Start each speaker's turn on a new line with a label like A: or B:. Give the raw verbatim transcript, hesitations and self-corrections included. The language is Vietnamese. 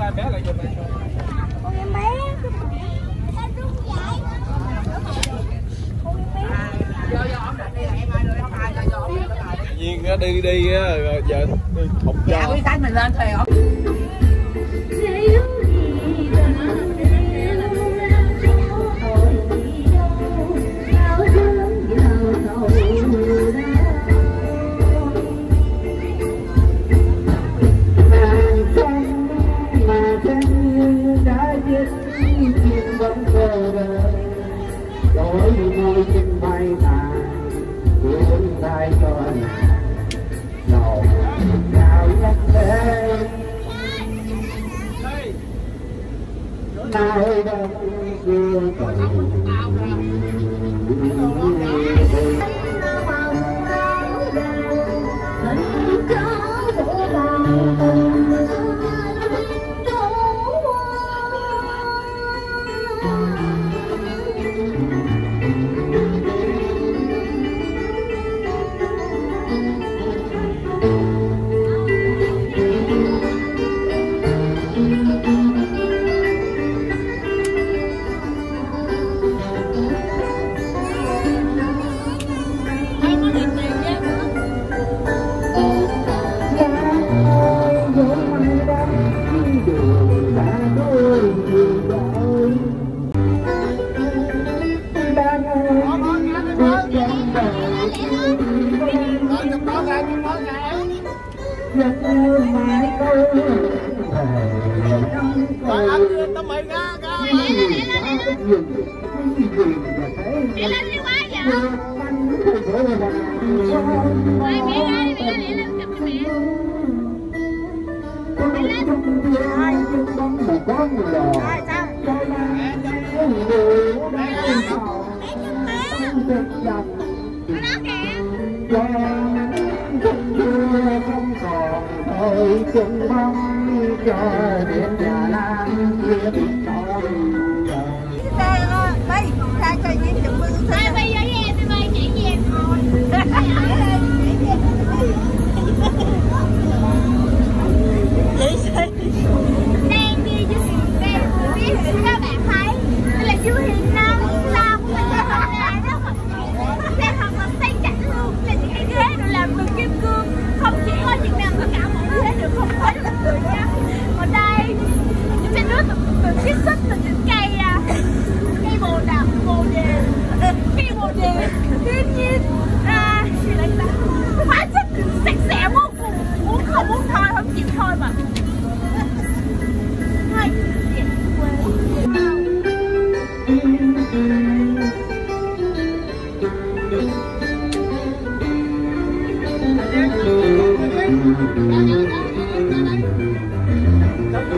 A: bé lại giùm này.
B: Con em bé. Con rung vậy. Con em bé.
C: Vô vô ổn định đi em ơi, không ai cho vô ổn định rồi.
A: Nhiên á đi đi á rồi giờ thục cho.
C: Dạ quý khách mình lên thuê ổn.
D: Đổi môi trên bay tàn cuốn tay cho đầu cao nhất thế nay đâu đưa
A: Tao mày ra ra.
B: Đi lên đi quá vậy. Mày mẹ ra đi, mẹ đi lên chụp cho mẹ. Đi lên. Rồi sao? Ở đó kìa.
D: Không còn thôi chung bóng cho đến nhà lang kia bị trôi.
B: Bay, ra cho em chụp mưa. Bay bay với em đi bay chỉ với em thôi. Vậy sao? Đang đi với đang biết các bạn thấy đây là chú Hiền Nam sao của mình ra hôm nay đó mà xe thật là sang chảnh luôn, là những cái ghế được làm bằng kim cương, không chỉ có Việt Nam mà cả mọi ghế đều không phải là người nha. Ở đây những cái nước từ chiết xuất từ những cây cây bồ đào, bồ đề, cây bồ đề thiên nhiên à, gì lại ta hóa chất sạch sẽ vô cùng, muốn không muốn thôi không chịu thôi mà. Hai chuyện quê.